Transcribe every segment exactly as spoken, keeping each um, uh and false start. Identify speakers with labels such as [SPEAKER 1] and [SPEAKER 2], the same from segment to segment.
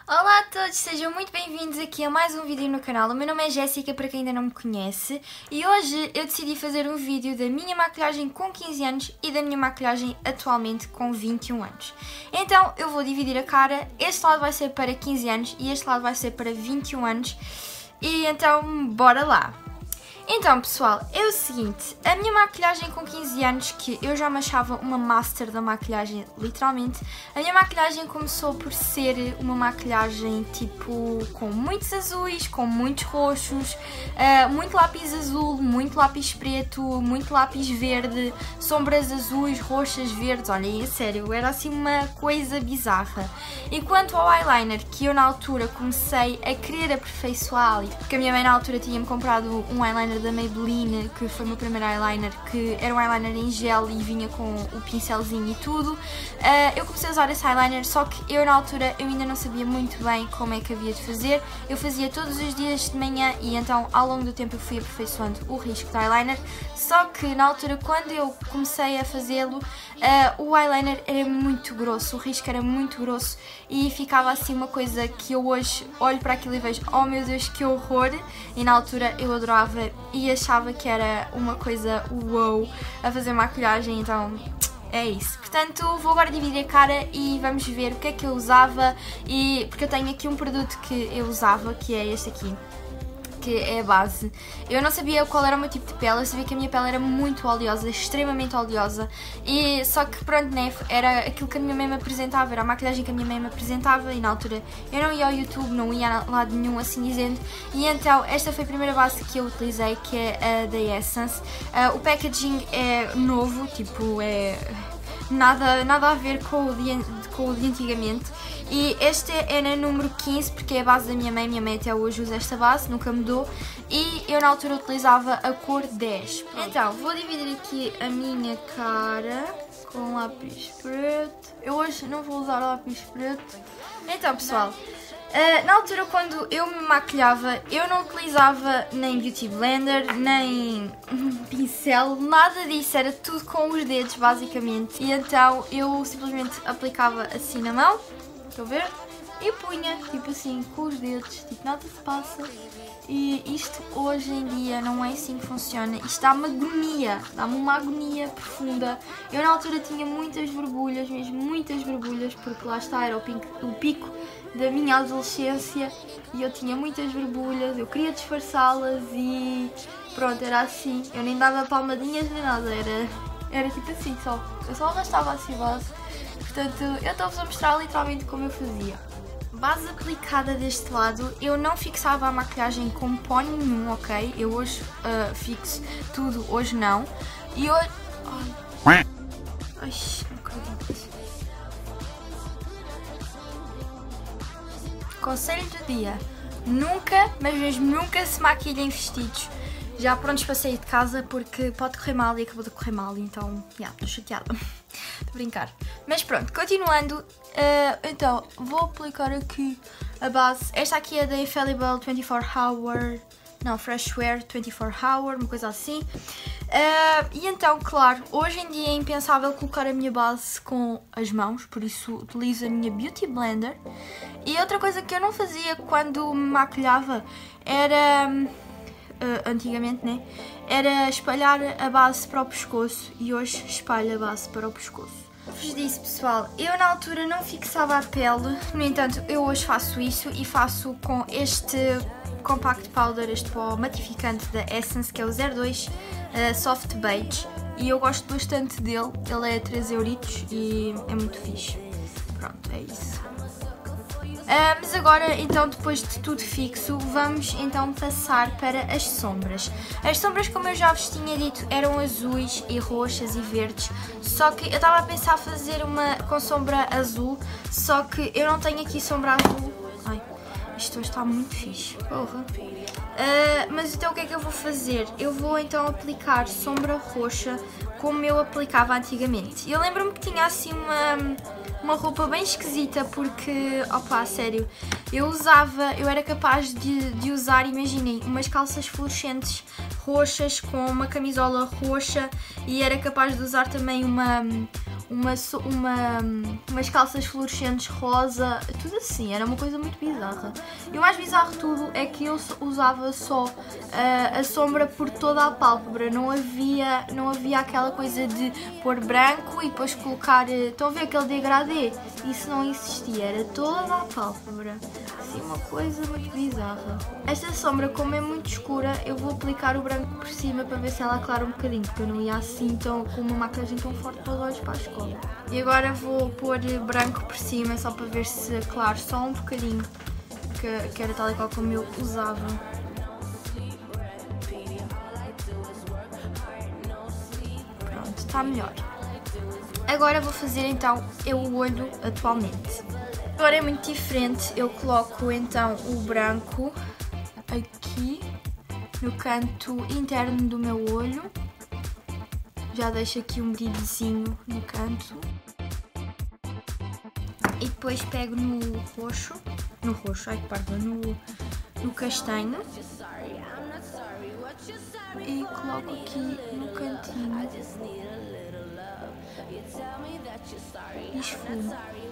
[SPEAKER 1] Olá a todos, sejam muito bem-vindos aqui a mais um vídeo no canal. O meu nome é Jéssica, para quem ainda não me conhece, e hoje eu decidi fazer um vídeo da minha maquilhagem com quinze anos e da minha maquilhagem atualmente com vinte e um anos. Então eu vou dividir a cara, este lado vai ser para quinze anos e este lado vai ser para vinte e um anos, e então bora lá! Então pessoal, é o seguinte, a minha maquilhagem com quinze anos, que eu já me achava uma master da maquilhagem, literalmente, a minha maquilhagem começou por ser uma maquilhagem tipo com muitos azuis, com muitos roxos, uh, muito lápis azul, muito lápis preto, muito lápis verde, sombras azuis, roxas, verdes, olha, é sério, era assim uma coisa bizarra. E quanto ao eyeliner, que eu na altura comecei a querer aperfeiçoar, porque a minha mãe na altura tinha-me comprado um eyeliner da Maybelline, que foi o meu primeiro eyeliner, que era um eyeliner em gel e vinha com o pincelzinho e tudo. Uh, eu comecei a usar esse eyeliner, só que eu na altura eu ainda não sabia muito bem como é que havia de fazer. Eu fazia todos os dias de manhã e então ao longo do tempo eu fui aperfeiçoando o risco do eyeliner, só que na altura quando eu comecei a fazê-lo, uh, o eyeliner era muito grosso, o risco era muito grosso e ficava assim uma coisa que eu hoje olho para aquilo e vejo, oh meu Deus, que horror, e na altura eu adorava e achava que era uma coisa uou a fazer maquilhagem, então é isso. Portanto, vou agora dividir a cara e vamos ver o que é que eu usava, e porque eu tenho aqui um produto que eu usava, que é este aqui, que é a base. Eu não sabia qual era o meu tipo de pele, eu sabia que a minha pele era muito oleosa, extremamente oleosa, e só que pronto, né, era aquilo que a minha mãe me apresentava, era a maquilhagem que a minha mãe me apresentava, e na altura eu não ia ao YouTube, não ia a lado nenhum assim dizendo, e então esta foi a primeira base que eu utilizei, que é a da Essence. Uh, o packaging é novo, tipo, é nada, nada a ver com o de, com o de antigamente. E este é na número quinze, porque é a base da minha mãe, minha mãe até hoje usa esta base, nunca mudou, e eu na altura utilizava a cor dez. Então, vou dividir aqui a minha cara com lápis preto. Eu hoje não vou usar lápis preto. Então pessoal, uh, na altura quando eu me maquilhava, eu não utilizava nem Beauty Blender, nem pincel, nada disso, era tudo com os dedos basicamente. E então eu simplesmente aplicava assim na mão, estão a ver? E punha, tipo assim, com os dedos, tipo, nada se passa. E isto hoje em dia não é assim que funciona. Isto dá-me agonia, dá-me uma agonia profunda. Eu na altura tinha muitas borbulhas, mesmo muitas borbulhas, porque lá está, era o pico, o pico da minha adolescência. E eu tinha muitas borbulhas, eu queria disfarçá-las e pronto, era assim. Eu nem dava palmadinhas nem nada, era, era tipo assim só. Eu só arrastava assim a base. Portanto, eu estou-vos a mostrar literalmente como eu fazia. Base aplicada deste lado, eu não fixava a maquilhagem com pó nenhum, ok? Eu hoje uh, fixo tudo, hoje não. E hoje... Ai, ai, não acredito. Conselho do dia: nunca, mas mesmo nunca se maquilhem vestidos já prontos para sair de casa, porque pode correr mal e acabou de correr mal, então, já, estou chateada. Estou a brincar. Mas pronto, continuando, uh, então, vou aplicar aqui a base. Esta aqui é da Infallible vinte e quatro hour, não, Freshwear vinte e quatro hour, uma coisa assim. Uh, e então, claro, hoje em dia é impensável colocar a minha base com as mãos, por isso utilizo a minha Beauty Blender. E outra coisa que eu não fazia quando me maquilhava era... Uh, antigamente, né? Era espalhar a base para o pescoço, e hoje espalho a base para o pescoço. Vos disse, pessoal, eu na altura não fixava a pele, no entanto eu hoje faço isso e faço com este Compact Powder, este pó matificante da Essence, que é o zero dois uh, Soft Beige, e eu gosto bastante dele, ele é três euritos e é muito fixe. Pronto, é isso. Uh, mas agora, então, depois de tudo fixo, vamos então passar para as sombras. As sombras, como eu já vos tinha dito, eram azuis e roxas e verdes, só que eu estava a pensar fazer uma com sombra azul, só que eu não tenho aqui sombra azul. Ai, isto hoje está muito fixe, porra. Uh, mas então o que é que eu vou fazer? Eu vou então aplicar sombra roxa como eu aplicava antigamente. Eu lembro-me que tinha assim uma, uma roupa bem esquisita porque, opa, a sério, eu usava, eu era capaz de, de usar, imaginem, umas calças fluorescentes roxas com uma camisola roxa e era capaz de usar também uma, uma, uma, umas calças fluorescentes rosa, tudo assim, era uma coisa muito bizarra. E o mais bizarro de tudo é que eu usava só uh, a sombra por toda a pálpebra, não havia, não havia aquela coisa de pôr branco e depois colocar, uh, estão a ver aquele degradê? Isso não existia, era toda a pálpebra, assim uma coisa muito bizarra. Esta sombra, como é muito escura, eu vou aplicar o branco por cima para ver se ela aclara um bocadinho, porque eu não ia assim tão, com uma maquilhagem tão forte para os olhos para a escola. E agora vou pôr branco por cima só para ver se aclaro só um bocadinho, que, que era tal e qual como eu usava. Pronto, está melhor. Agora vou fazer então eu o olho atualmente. Agora é muito diferente, eu coloco então o branco aqui no canto interno do meu olho, já deixo aqui um brilhozinho no canto e depois pego no roxo, no roxo, ai que parva, no, no castanho e coloco aqui no cantinho e esfumo.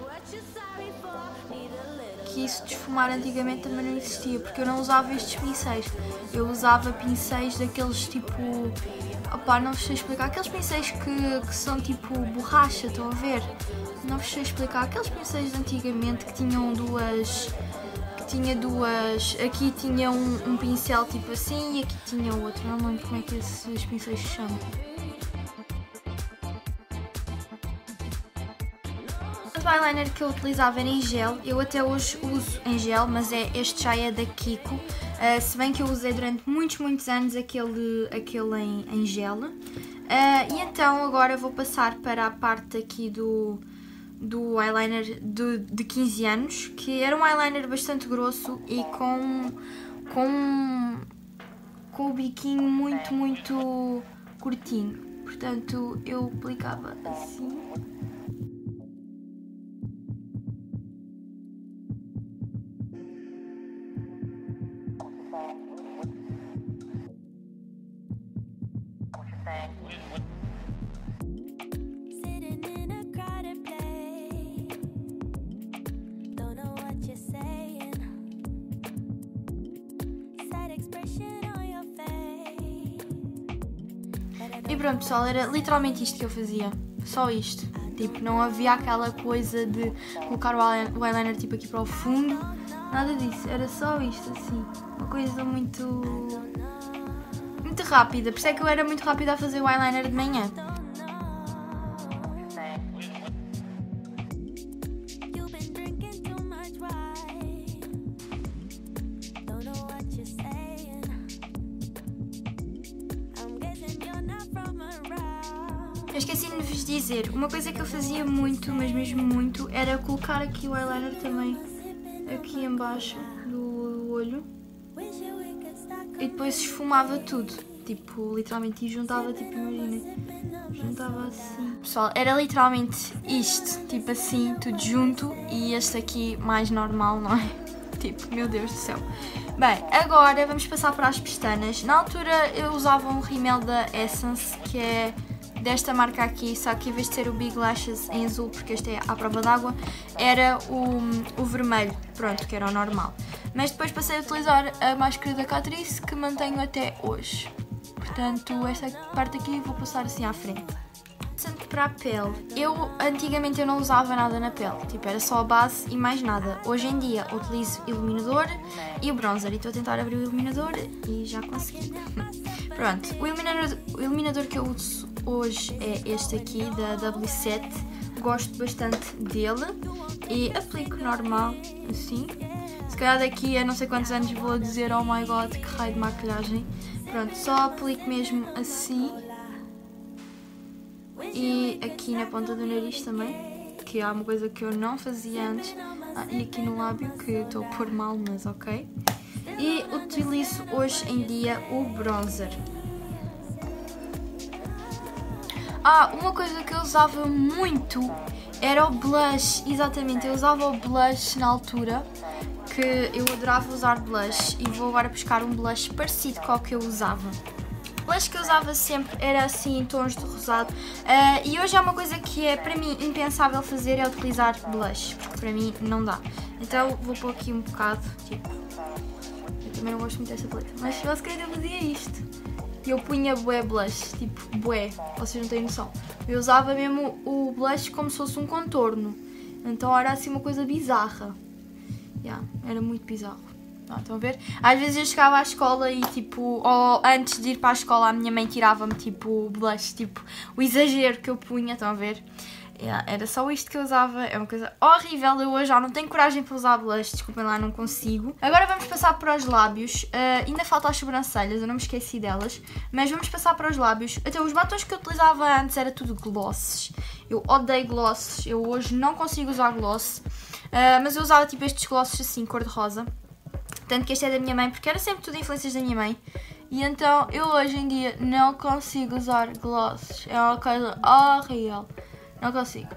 [SPEAKER 1] Que isso de esfumar antigamente também não existia, porque eu não usava estes pincéis, eu usava pincéis daqueles tipo, opá, não vos sei explicar, aqueles pincéis que, que são tipo borracha, estão a ver? Não vos sei explicar, aqueles pincéis de antigamente que tinham duas, que tinha duas, aqui tinha um, um pincel tipo assim e aqui tinha outro, não lembro como é que esses pincéis se chamam. O eyeliner que eu utilizava era em gel, eu até hoje uso em gel, mas é, este já é da Kiko, uh, se bem que eu usei durante muitos, muitos anos aquele, aquele em, em gel. Uh, e então agora vou passar para a parte aqui do, do eyeliner de, de quinze anos, que era um eyeliner bastante grosso e com, com, com o biquinho muito, muito curtinho, portanto eu aplicava assim. E pronto pessoal, era literalmente isto que eu fazia, só isto, tipo, não havia aquela coisa de colocar o eyeliner tipo aqui para o fundo, nada disso, era só isto assim, uma coisa muito, muito rápida, por isso é que eu era muito rápida a fazer o eyeliner de manhã. Eu esqueci de vos dizer, uma coisa que eu fazia muito, mas mesmo muito, era colocar aqui o eyeliner também, aqui em baixo do olho, e depois esfumava tudo, tipo, literalmente, e juntava, tipo, imaginem, juntava assim. Pessoal, era literalmente isto, tipo assim, tudo junto, e este aqui mais normal, não é? Tipo, meu Deus do céu. Bem, agora vamos passar para as pestanas. Na altura eu usava um rímel da Essence, que é desta marca aqui, só que em vez de ser o Big Lashes em azul, porque este é à prova d'água, era o, o vermelho, pronto, que era o normal. Mas depois passei a utilizar a máscara da Catrice, que mantenho até hoje. Portanto, esta parte aqui vou passar assim à frente. Passando para a pele, eu antigamente eu não usava nada na pele, tipo, era só a base e mais nada. Hoje em dia utilizo iluminador e o bronzer, e estou a tentar abrir o iluminador e já consegui. Pronto, o iluminador, o iluminador que eu uso hoje é este aqui, da W sete, gosto bastante dele e aplico normal, assim. Se calhar daqui a não sei quantos anos vou dizer oh my god, que raio de maquilhagem. Pronto, só aplico mesmo assim. E aqui na ponta do nariz também, que é uma coisa que eu não fazia antes. Ah, e aqui no lábio, que estou a pôr mal, mas ok. E utilizo hoje em dia o bronzer. Ah, uma coisa que eu usava muito era o blush, exatamente, eu usava o blush na altura, que eu adorava usar blush e vou agora buscar um blush parecido com o que eu usava. O blush que eu usava sempre era assim em tons de rosado uh, e hoje é uma coisa que é para mim impensável fazer, é utilizar blush, porque para mim não dá. Então vou pôr aqui um bocado, tipo, eu também não gosto muito desta paleta, mas se eu queria eu fazia isto. E eu punha bué blush, tipo bué, vocês não têm noção. Eu usava mesmo o blush como se fosse um contorno, então era assim uma coisa bizarra. Yeah, era muito bizarro. Ah, estão a ver? Às vezes eu chegava à escola e tipo, ou antes de ir para a escola a minha mãe tirava-me tipo o blush, tipo o exagero que eu punha, estão a ver? Yeah, era só isto que eu usava, é uma coisa horrível, eu hoje já não tenho coragem para usar blush, desculpem lá, não consigo. Agora vamos passar para os lábios, uh, ainda falta as sobrancelhas, eu não me esqueci delas, mas vamos passar para os lábios. Até os batons que eu utilizava antes era tudo glosses, eu odeio glosses, eu hoje não consigo usar gloss, uh, mas eu usava tipo estes glosses assim, cor de rosa, tanto que este é da minha mãe, porque era sempre tudo influências da minha mãe. E então eu hoje em dia não consigo usar glosses, é uma coisa horrível. Não consigo.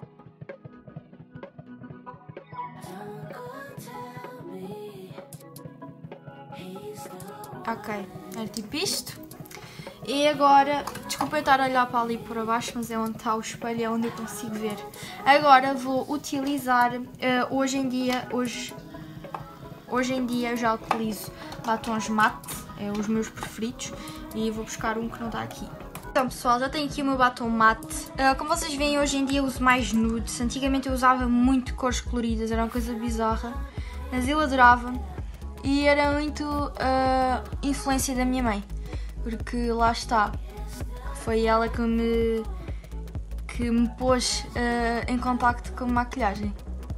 [SPEAKER 1] Ok, era tipo isto. E agora, desculpa estar a olhar para ali por abaixo, mas é onde está o espelho, é onde eu consigo ver. Agora vou utilizar, uh, hoje em dia, hoje, hoje em dia eu já utilizo batons mate, é os meus preferidos. E vou buscar um que não está aqui. Então pessoal, já tenho aqui o meu batom mate. Uh, como vocês veem, hoje em dia eu uso mais nudes. Antigamente eu usava muito cores coloridas, era uma coisa bizarra. Mas eu adorava. E era muito uh, influência da minha mãe. Porque lá está, foi ela que me, que me pôs uh, em contacto com maquilhagem.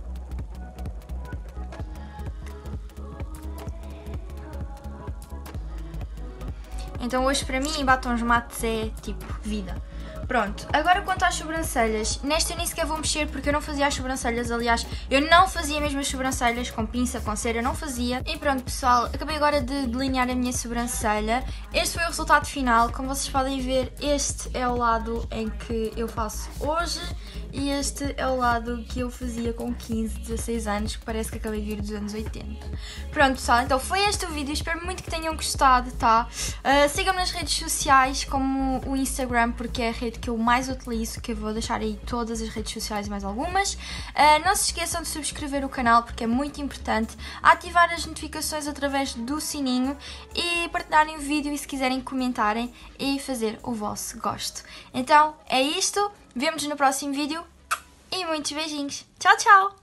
[SPEAKER 1] Então hoje para mim batons mates é tipo vida. Pronto, agora quanto às sobrancelhas, nesta eu nem sequer vou mexer porque eu não fazia as sobrancelhas, aliás, eu não fazia mesmo as sobrancelhas com pinça, com cera, eu não fazia. E pronto pessoal, acabei agora de delinear a minha sobrancelha, este foi o resultado final, como vocês podem ver, este é o lado em que eu faço hoje e este é o lado que eu fazia com quinze, dezasseis anos, que parece que acabei de vir dos anos oitenta. Pronto pessoal, então foi este o vídeo, espero muito que tenham gostado, tá? Uh, sigam-me nas redes sociais, como o Instagram, porque é a rede que eu mais utilizo, que eu vou deixar aí todas as redes sociais e mais algumas. Uh, não se esqueçam de subscrever o canal, porque é muito importante, ativar as notificações através do sininho e partilharem o vídeo e se quiserem comentarem e fazer o vosso gosto. Então é isto, vemo-nos no próximo vídeo e muitos beijinhos. Tchau, tchau!